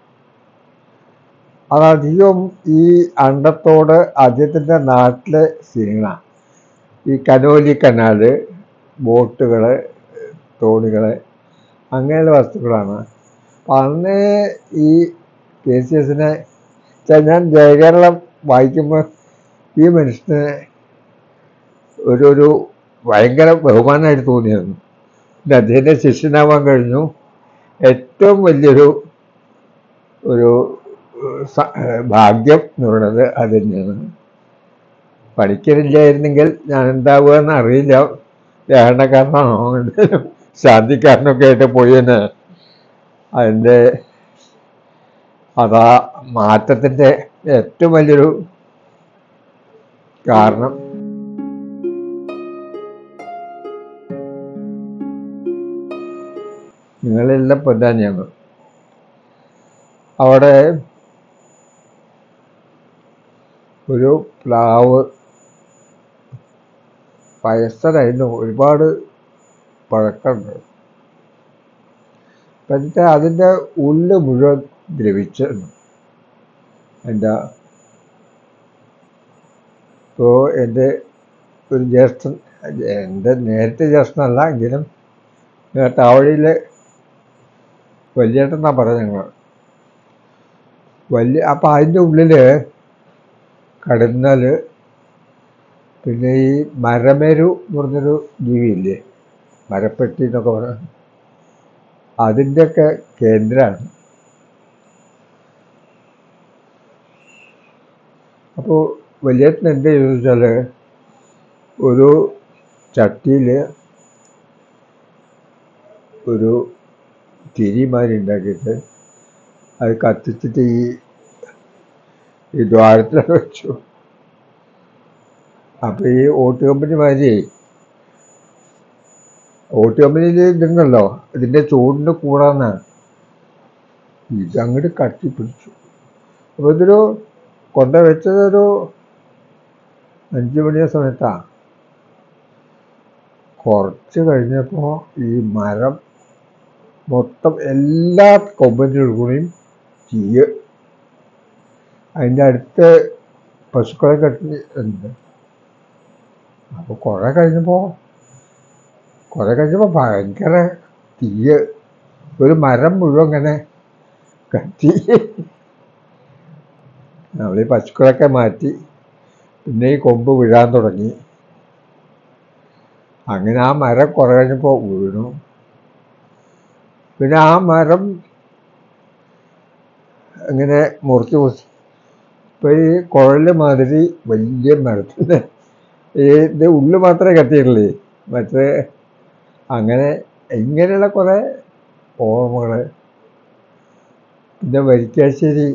അതധികം ഈ അണ്ടത്തോട് അദ്ദേഹത്തിൻ്റെ നാട്ടിലെ സീനുകളാണ്. ഈ കനോലി കനാൽ, ബോട്ടുകൾ, തോണികൾ, അങ്ങനെയുള്ള വസ്തുക്കളാണ്. അപ്പം അന്ന് ഈ കെ സി എസിനെ ഞാൻ ജയകേരളം വായിക്കുമ്പോൾ ഈ മനുഷ്യന് ഒരു ഒരു ഭയങ്കര ബഹുമാനമായിട്ട് തോന്നിയിരുന്നു. പിന്നെ അദ്ദേഹത്തിൻ്റെ ശിഷ്യനാവാൻ കഴിഞ്ഞു. ഏറ്റവും വലിയൊരു ഒരു ഭാഗ്യം എന്ന് പറയുന്നത് അത് തന്നെയാണ്. പഠിക്കലില്ലായിരുന്നെങ്കിൽ ഞാൻ എന്താവുക എന്ന് അറിയില്ല. ഗ്രഹണക്കാരനാണോ ശാന്തിക്കാരനൊക്കെ ആയിട്ട് പോയി തന്നെ. അതിൻ്റെ അതാ മാറ്റത്തിൻ്റെ ഏറ്റവും വലിയൊരു കാരണം. നിങ്ങളെല്ലാം പൊന്നാനിയാണ്. അവിടെ ഒരു പ്ലാവ് വയസ്സനായിരുന്നു, ഒരുപാട് പഴക്കമുണ്ട്. എന്നിട്ട് അതിൻ്റെ ഉള്ളു മുഴുവൻ ദ്രവിച്ചിരുന്നു. എൻ്റെ ഇപ്പോൾ എൻ്റെ ഒരു ജ്യേഷ്ഠൻ, എൻ്റെ നേരത്തെ ജ്യേഷ്ഠനല്ല എങ്കിലും താവഴിയിൽ വലിയേട്ടെന്നാണ് പറയുന്നത് ഞങ്ങൾ. വലിയ അപ്പം അതിൻ്റെ ഉള്ളിൽ കടന്നാൽ പിന്നെ ഈ മരമേരു എന്ന് പറഞ്ഞൊരു ജീവിയില്ലേ, മരപ്പെട്ടി എന്നൊക്കെ പറയാം, അതിൻ്റെയൊക്കെ കേന്ദ്രമാണ്. അപ്പോൾ വലിയേട്ടൻ എന്ത് ചെയ്തു വെച്ചാൽ ഒരു ചട്ടിയിൽ ഒരു തിരിമാരി ഉണ്ടാക്കിയിട്ട് അത് കത്തിച്ചിട്ട് ഈ ഈ ദ്വാരത്തിലൊക്കെ വെച്ചു. അപ്പോൾ ഈ ഓട്ട് കമ്പനി മാതിരി ഓട്ട് കമ്പനിയിൽ ഇതുണ്ടല്ലോ, ഇതിൻ്റെ ചൂടിൻ്റെ കൂടാന്ന് ഇതങ്ങോട്ട് കട്ടിപ്പിടിച്ചു. അപ്പോൾ ഇതൊരു കൊണ്ട വെച്ചതൊരു അഞ്ച് മണിയ സമയത്താണ്. കുറച്ച് കഴിഞ്ഞപ്പോൾ ഈ മരം മൊത്തം എല്ലാ കൊമ്പൻ്റെ കൂടെയും തീയ്. അതിൻ്റെ അടുത്ത് പശുക്കളെ കെട്ടി ഉണ്ട്. അപ്പോൾ കുറേ കഴിഞ്ഞപ്പോൾ കുറേ കഴിഞ്ഞപ്പോൾ ഭയങ്കര തീയ്. ഒരു മരം മുഴുവൻ ഇങ്ങനെ കത്തി. നമ്മൾ ഈ പശുക്കളൊക്കെ മാറ്റി. പിന്നെ ഈ കൊമ്പ് വീഴാൻ തുടങ്ങി. അങ്ങനെ ആ മരം കുറേ കഴിഞ്ഞപ്പോൾ വീണു. പിന്നെ ആ മരം ഇങ്ങനെ മുറിച്ച് മുറിച്ച് ഇപ്പോൾ ഈ കുഴൽ മാതിരി വലിയ മരത്തിന് ഈ ഇത് ഉള്ളു മാത്രമേ കത്തിയുള്ളൂ. മറ്റേ അങ്ങനെ ഇങ്ങനെയുള്ള കുറേ ഓർമ്മകൾ. പിന്നെ വരിക്കാശ്ശേരി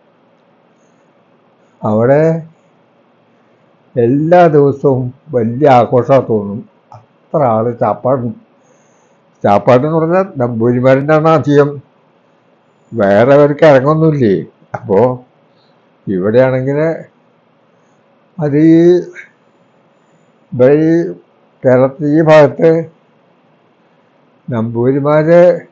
അവിടെ എല്ലാ ദിവസവും വലിയ ആഘോഷമാണ് തോന്നും. അത്ര ആൾ ചാപ്പാട് ചാപ്പാടെന്ന് പറഞ്ഞാൽ നമ്പൂതിരിമാരുടെ അധികം, വേറെ അവർക്ക് ഇറങ്ങൊന്നുമില്ലേ. അപ്പോൾ ഇവിടെയാണെങ്കിൽ അത് ഈ ഇവിടെ ഈ കേരളത്തിൽ ഈ ഭാഗത്ത് നമ്പൂതിരിമാർ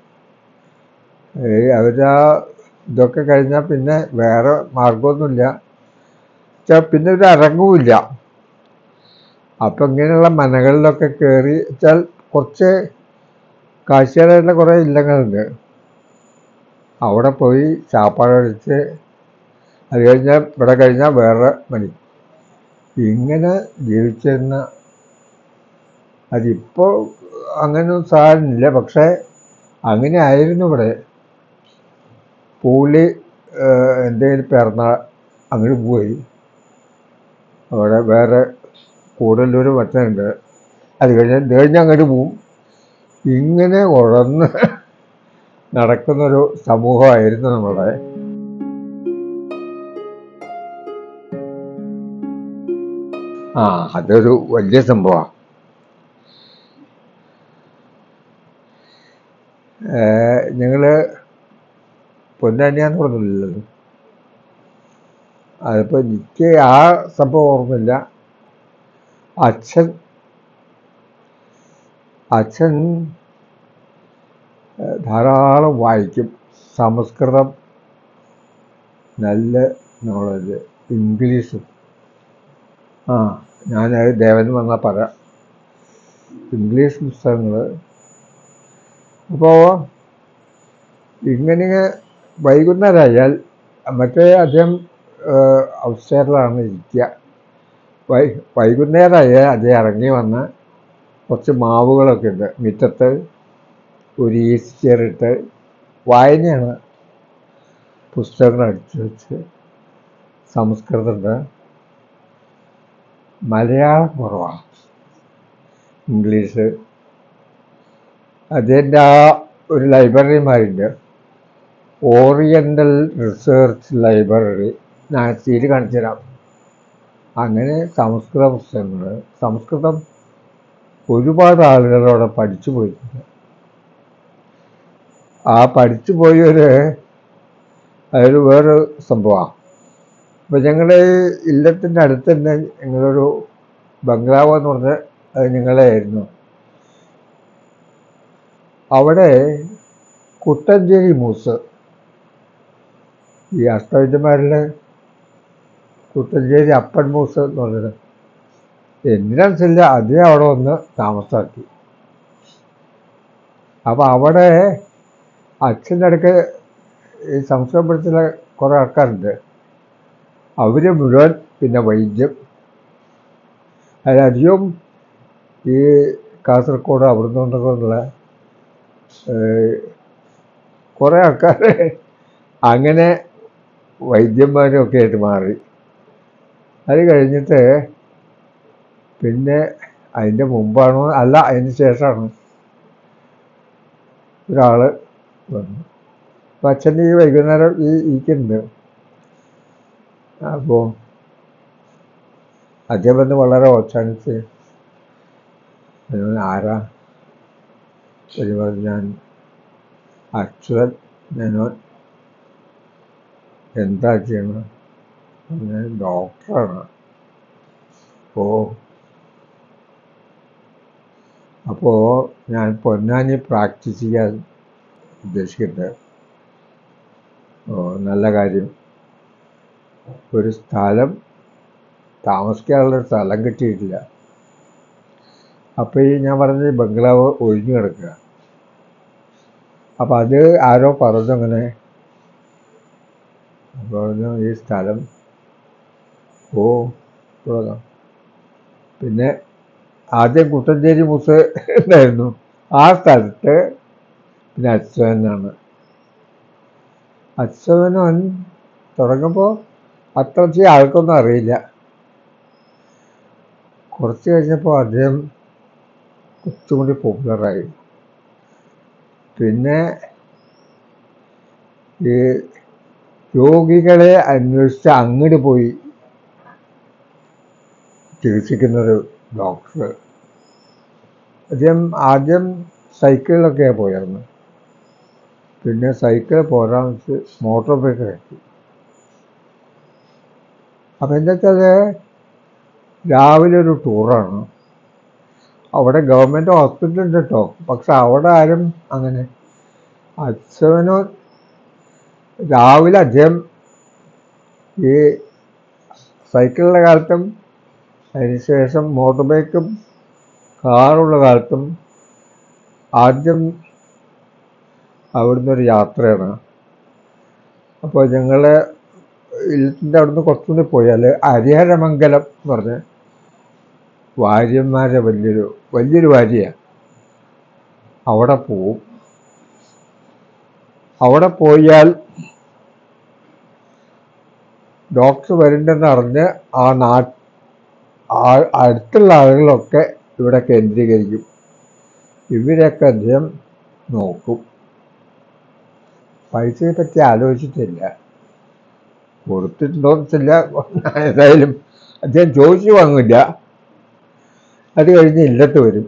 അവരാ ഇതൊക്കെ കഴിഞ്ഞാൽ പിന്നെ വേറെ മാർഗമൊന്നുമില്ല. വെച്ചാൽ പിന്നെ ഒരു ഇറങ്ങുമില്ല. അപ്പം ഇങ്ങനെയുള്ള മനകളിലൊക്കെ കയറി വെച്ചാൽ കുറച്ച് കാഴ്ചകളുടെ കുറേ ഇല്ലങ്ങളുണ്ട്. അവിടെ പോയി ചാപ്പാട് കഴിച്ച് അത് കഴിഞ്ഞാൽ ഇവിടെ കഴിഞ്ഞാൽ വേറെ പണി. ഇങ്ങനെ ജീവിച്ചിരുന്ന അതിപ്പോൾ അങ്ങനെയൊന്നും സാധനമില്ല. പക്ഷേ അങ്ങനെ ആയിരുന്നു ഇവിടെ. പുള്ളി എന്തെങ്കിലും പിറന്നാൾ അങ്ങോട്ട് പോയി. അവിടെ വേറെ കൂടുതലൊരു മറ്റുണ്ട്. അത് കഴിഞ്ഞാൽ കഴിഞ്ഞ് അങ്ങോട്ട് പോവും. ഇങ്ങനെ ഉഴന്ന് നടക്കുന്നൊരു സമൂഹമായിരുന്നു നമ്മുടെ. ആ അതൊരു വലിയ സംഭവമാണ്. ഞങ്ങൾ പൊന്നാനിയാന്ന് പറഞ്ഞില്ലല്ലോ. അതിപ്പോൾ എനിക്ക് ആ സംഭവം ഓർമ്മയില്ല. അച്ഛൻ അച്ഛൻ ധാരാളം വായിക്കും. സംസ്കൃതം നല്ല നോളജ്, ഇംഗ്ലീഷും. ആ ഞാൻ ദേവൻ വന്നാൽ പറയാം. ഇംഗ്ലീഷ് പുസ്തകങ്ങൾ. അപ്പോൾ ഇങ്ങനെ വൈകുന്നേരമായാൽ മറ്റേ അദ്ദേഹം ഔട്ട്സൈഡിലാണ് ഇരിക്കുക. വൈ വൈകുന്നേരമായാൽ അദ്ദേഹം ഇറങ്ങി വന്ന് കുറച്ച് മാവുകളൊക്കെ ഉണ്ട് മുറ്റത്ത്, ഒരു ഈസി ചെയറിട്ട് വായനയാണ്. പുസ്തകങ്ങൾ അടിച്ചു വെച്ച് സംസ്കൃതമുണ്ട്, മലയാളം കുറവാണ്, ഇംഗ്ലീഷ്. അതിൻ്റെ ആ ഒരു ലൈബ്രറിമാരുണ്ട്, ഓറിയൻ്റൽ റിസർച്ച് ലൈബ്രറി. ഞാൻ സീൽ കാണിച്ചു തരാം. അങ്ങനെ സംസ്കൃത പുസ്തകങ്ങൾ. സംസ്കൃതം ഒരുപാട് ആളുകളവിടെ പഠിച്ചു പോയിട്ടുണ്ട്. ആ പഠിച്ചു പോയവർ അതൊരു വേറൊരു സംഭവമാണ്. അപ്പോൾ ഞങ്ങളുടെ ഇല്ലത്തിൻ്റെ അടുത്ത് തന്നെ ഞങ്ങളൊരു ബംഗ്ലാവ് എന്ന് പറഞ്ഞാൽ അത് ഞങ്ങളെ ആയിരുന്നു. അവിടെ കുട്ടഞ്ചേരി മൂസ്, ഈ അഷ്ടവൈദ്യന്മാരിൽ കുട്ടഞ്ചേരി അപ്പൻ മൂസ് എന്ന് പറഞ്ഞത് എന്തിനാണെന്നില്ല അദ്ദേഹം അവിടെ വന്ന് താമസാക്കി. അപ്പോൾ അവിടെ അച്ഛൻ്റെ അടുക്ക് ഈ സംസ്കൃതം പഠിച്ചുള്ള കുറേ ആൾക്കാരുണ്ട്. അവർ മുഴുവൻ പിന്നെ വൈദ്യം. അതിലധികം ഈ കാസർഗോഡ് അവിടുന്ന് കൊണ്ടൊക്കെയുള്ള കുറേ ആൾക്കാർ അങ്ങനെ വൈദ്യന്മാരൊക്കെ ആയിട്ട് മാറി. അത് കഴിഞ്ഞിട്ട് പിന്നെ അതിൻ്റെ മുമ്പാണോ അല്ല അതിന് ശേഷമാണ് ഒരാൾ വന്നു. അപ്പം അച്ഛൻ്റെ ഈ വൈകുന്നേരം ഈ ഇരിക്കുന്നുണ്ട്. അപ്പോൾ അദ്ദേഹം വന്ന് വളരെ ഓച്ചാനിച്ച് ആരാ ഒരു പറഞ്ഞു ഞാൻ അച്യുതൻ മേനോൻ എന്താ ചെയ്യണം ഞാൻ ഡോക്ടറാണ്. ഓ അപ്പോൾ ഞാൻ പൊന്നാനി പ്രാക്ടീസ് ചെയ്യാൻ ഉദ്ദേശിക്കുന്നുണ്ട്. ഓ നല്ല കാര്യം. ഒരു സ്ഥലം താമസിക്കാനുള്ളൊരു സ്ഥലം കിട്ടിയിട്ടില്ല. അപ്പോൾ ഈ ഞാൻ പറഞ്ഞ ബംഗ്ലാവ് ഒഴിഞ്ഞു കിടക്കുക. അപ്പം അത് ആരോ പറഞ്ഞു അങ്ങനെ പറഞ്ഞു ഈ സ്ഥലം ഓ തുടങ്ങാം. പിന്നെ ആദ്യം കുട്ടഞ്ചേരി മുസ് ഉണ്ടായിരുന്നു. ആ സ്ഥലത്ത് പിന്നെ അച്യുതനാണ്. അച്യുതനൻ തുടങ്ങുമ്പോൾ അത്രയ്ക്ക് ആൾക്കൊന്നും അറിയില്ല. കുറച്ച് കഴിഞ്ഞപ്പോൾ അദ്ദേഹം കുറച്ചും കൂടി പോപ്പുലറായി. പിന്നെ ഈ രോഗികളെ അന്വേഷിച്ച് അങ്ങോട്ട് പോയി ചികിത്സിക്കുന്നൊരു ഡോക്ടർ. അദ്ദേഹം ആദ്യം സൈക്കിളിലൊക്കെയാണ് പോയിരുന്നു. പിന്നെ സൈക്കിൾ പോരാന്ന് വെച്ച് മോട്ടോർ ബൈക്ക് ആക്കി. അപ്പം എന്താ വെച്ചാൽ രാവിലെ ഒരു ടൂറാണ്. അവിടെ ഗവൺമെൻറ് ഹോസ്പിറ്റൽ ഉണ്ട് കേട്ടോ. പക്ഷെ അവിടെ ആരും അങ്ങനെ അച്ഛനോ രാവിലെ അദ്ദേഹം ഈ സൈക്കിളിൻ്റെ കാലത്തും അതിനുശേഷം മോട്ടോർ ബൈക്കും കാറുള്ള കാലത്തും ആദ്യം അവിടുന്ന് ഒരു യാത്രയാണ്. അപ്പോൾ ഞങ്ങൾ ഇല്ലത്തിൻ്റെ അവിടുന്ന് കുറച്ചുകൂടി പോയാൽ ഹരിഹരമംഗലം എന്ന് പറഞ്ഞ് വാര്യന്മാരെ വലിയൊരു വലിയൊരു വാര്യയാണ്. അവിടെ പോവും. അവിടെ പോയാൽ ഡോക്ടർ വരുന്നുണ്ടെന്ന് അറിഞ്ഞ് ആ നാ അടുത്തുള്ള ആളുകളൊക്കെ ഇവിടെ കേന്ദ്രീകരിക്കും. ഇവരെയൊക്കെ അദ്ദേഹം നോക്കും. പൈസയെ പറ്റി ആലോചിച്ചിട്ടില്ല, കൊടുത്തിട്ടുണ്ടോന്നില്ല. ഏതായാലും അദ്ദേഹം ചോദിച്ചു വാങ്ങില്ല. അത് കഴിഞ്ഞ് ഇല്ലത്ത് വരും.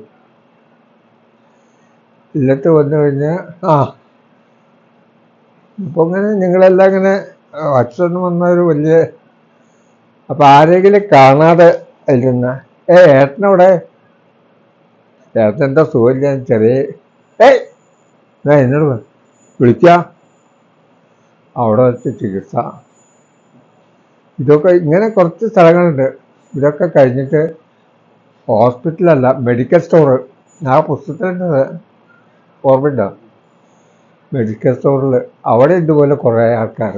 ഇല്ലത്ത് വന്നു കഴിഞ്ഞാൽ ആ അപ്പോൾ അങ്ങനെ നിങ്ങളെല്ലാം ഇങ്ങനെ അച്ഛൻ വന്ന ഒരു വലിയ അപ്പം ആരെങ്കിലും കാണാതെ അതിലിരുന്ന ഏ ഏട്ടനവിടെ ഏട്ടൻ്റെ സുഖമില്ല ചെറിയ ഏയ് ഞാൻ എന്നോട് വിളിക്കാം അവിടെ വെച്ച് ചികിത്സ. ഇതൊക്കെ ഇങ്ങനെ കുറച്ച് സ്ഥലങ്ങളുണ്ട്. ഇതൊക്കെ കഴിഞ്ഞിട്ട് ഹോസ്പിറ്റലല്ല മെഡിക്കൽ സ്റ്റോറ്. ആ പുസ്തകത്തിൻ്റെ ഓർമ്മയുണ്ടോ? മെഡിക്കൽ സ്റ്റോറിൽ അവിടെ ഇതുപോലെ കുറേ ആൾക്കാർ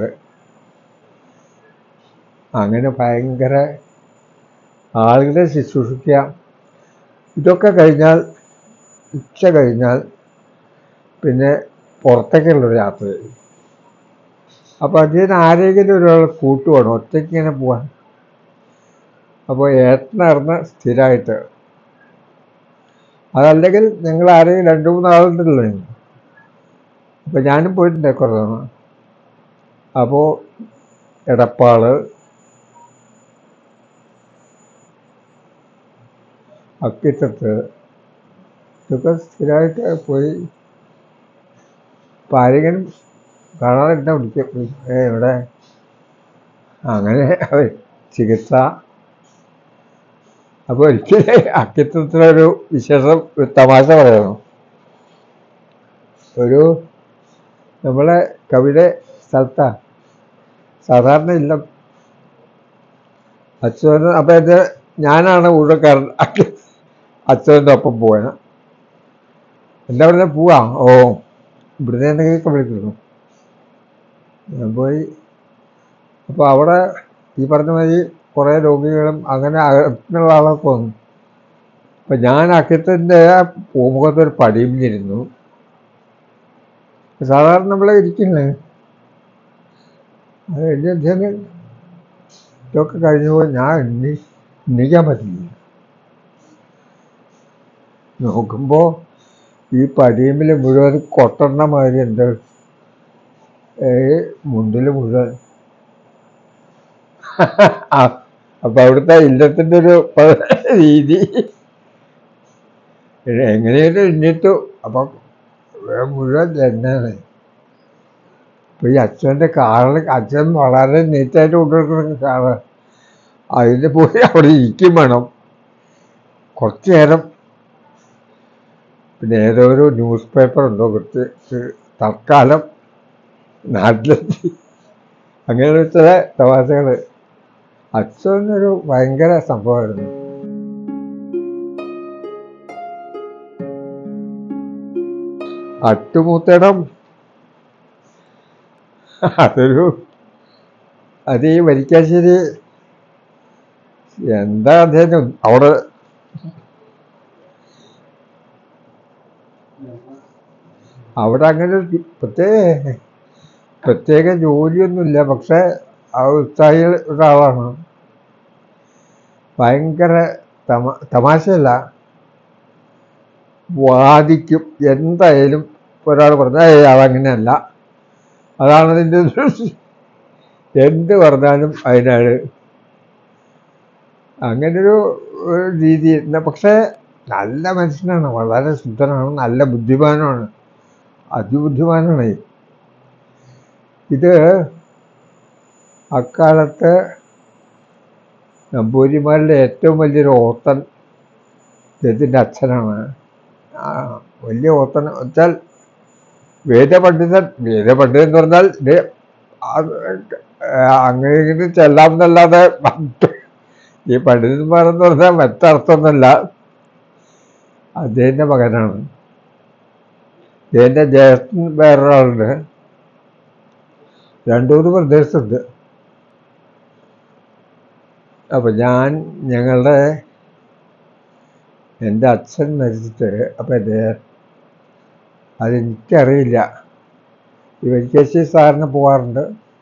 അങ്ങനെ ഭയങ്കര ആളുകളെ ശുശ്രൂഷിക്കുക. ഇതൊക്കെ കഴിഞ്ഞാൽ ഉച്ച കഴിഞ്ഞാൽ പിന്നെ പുറത്തേക്കുള്ളൊരു യാത്ര. അപ്പോൾ അതിന് ആരെങ്കിലും ഒരാൾ കൂട്ടുവേണം, ഒറ്റയ്ക്ക് ഇങ്ങനെ പോവാൻ. അപ്പോൾ ഏട്ടനായിരുന്നു സ്ഥിരമായിട്ട്. അതല്ലെങ്കിൽ ഞങ്ങൾ ആരെങ്കിലും രണ്ട് മൂന്ന് ആളുണ്ടല്ലോ. അപ്പോൾ ഞാനും പോയിട്ടുണ്ട് കുറേ തവണ. അപ്പോൾ എടപ്പാള്, അക്കിത്തട്ട് ഇതൊക്കെ സ്ഥിരമായിട്ട് പോയി. അപ്പം ആരെങ്കിലും കാണാതിരുന്ന വിളിക്കും, ഏ ഇവിടെ അങ്ങനെ ചികിത്സ. അപ്പോൾ ഒരിക്കലും അക്കിത്തത്തിലൊരു വിശേഷം ഒരു തമാശ പറയണം. ഒരു നമ്മളെ കവിയുടെ സ്ഥലത്താണ് സാധാരണ ഇല്ല അച്ഛന്. അപ്പം ഇത് ഞാനാണ് ഊഴക്കാരൻ. അച്ഛൻ്റെ ഒപ്പം പോവാൻ എന്താ പറയുക പോവാ. ഓ ഇവിടുന്ന് എന്തെങ്കിലുമൊക്കെ വിളിക്കുന്നു. ഞാൻ പോയി. അപ്പോൾ അവിടെ ഈ പറഞ്ഞ മാതിരി കുറേ രോഗികളും അങ്ങനെ അകത്തുള്ള ആളൊക്കെ വന്നു. അപ്പം ഞാൻ അക്കത്തിൻ്റെ പൂമുഖത്തൊരു പടിയിലിരുന്നു. സാധാരണ നമ്മളെ ഇരിക്കുന്നത്. അത് കഴിഞ്ഞ് അദ്ദേഹം ഇതൊക്കെ കഴിഞ്ഞു പോയി. ഞാൻ എണ്ണി എണ്ണിക്കാൻ പറ്റില്ല. നോക്കുമ്പോൾ ഈ പടിയമ്പിൽ മുഴുവൻ കൊട്ടണ മാതിരി ഉണ്ട്. മുണ്ടിൽ മുഴുവൻ അപ്പം അവിടുത്തെ ഇല്ലത്തിൻ്റെ ഒരു പ- രീതി എങ്ങനെയാലും എണ്ണിട്ടു. അപ്പം മുഴുവൻ ജനാണ്. ഇപ്പം ഈ അച്ഛൻ്റെ കാറിൽ അച്ഛൻ വളരെ നീറ്റായിട്ട് കൊണ്ടുവരുന്ന കാറ്, അതിന് പോയി അവിടെ ഇരിക്കും വേണം കുറച്ച് നേരം. പിന്നെ ഏതോ ഒരു ന്യൂസ് പേപ്പർ ഉണ്ടോ കുറച്ച് തൽക്കാലം നാട്ടിലെത്തി. അങ്ങനെ ചില തമാശകൾ. അച്ഛനൊരു ഭയങ്കര സംഭവമായിരുന്നു. അട്ടുമൂത്തേടം അതൊരു അത് ഈ വരിക്കാശ്ശേരി എന്താ അദ്ദേഹം അവിടെ അവിടെ അങ്ങനെ ഒരു പ്രത്യേക പ്രത്യേക ജോലിയൊന്നുമില്ല. പക്ഷെ ആ ഉത്സാഹി ഒരാളാണ്. ഭയങ്കര തമാ തമാശയല്ല, വാദിക്കും. എന്തായാലും ഒരാൾ പറഞ്ഞാൽ ഏയ് അതങ്ങനെയല്ല, അതാണ് അതിൻ്റെ എന്ത് പറഞ്ഞാലും അതിനാണ് അങ്ങനൊരു ഒരു രീതി. എന്നാ പക്ഷേ നല്ല മനുഷ്യനാണ്, വളരെ ശുദ്ധനാണ്, നല്ല ബുദ്ധിമാനാണ്, അതിബുദ്ധിമാനാണ്. ഇത് അക്കാലത്ത് നമ്പൂതിരിമാരുടെ ഏറ്റവും വലിയൊരു ഓത്തൻ ഇതിൻ്റെ അച്ഛനാണ്. ആ വലിയ ഓത്തൻ വെച്ചാൽ വേദപണ്ഡിതൻ. വേദപണ്ഡിതൻ എന്ന് പറഞ്ഞാൽ ഇത് അങ്ങനെ ഇങ്ങനെ ചെല്ലാമെന്നല്ലാതെ ഈ പണ്ഡിതന്മാരെന്ന് പറഞ്ഞാൽ മറ്റർത്ഥമൊന്നുമല്ല. അദ്ദേഹത്തിൻ്റെ മകനാണ്. അദ്ദേഹത്തിൻ്റെ ജ്യേഷ്ഠൻ വേറൊരാളുണ്ട്. രണ്ടു മൂന്ന് പ്രദേശത്തുണ്ട്. അപ്പം ഞാൻ ഞങ്ങളുടെ എൻ്റെ അച്ഛൻ മരിച്ചിട്ട് അപ്പം എൻ്റെ അതെനിക്കറിയില്ല. ഈ വരിക്കാശ്ശേരി സാറിന് പോകാറുണ്ട്.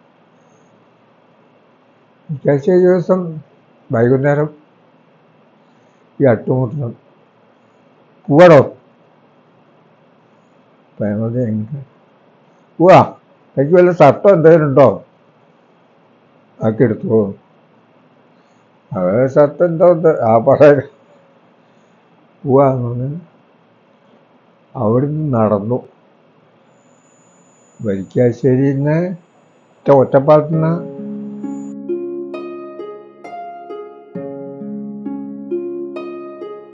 വരിക്കാശ്ശേരി ദിവസം വൈകുന്നേരം ഈ അട്ടുമുട്ടണം പോവാടോ. പറയുന്നത് എങ്ങനെ പോവാ, എനിക്ക് വല്ല ഷർട്ടോ എന്തെങ്കിലും ഉണ്ടോ ആക്കി എടുത്തു. അത് ഷർട്ട് എന്തോ ഉണ്ട് ആ പറയാൻ പോവാന്ന് അവിടുന്ന് നടന്നു. വരിക്കാശ്ശേരിയിൽ നിന്ന് ഒറ്റപ്പാലത്തിൽ നിന്ന്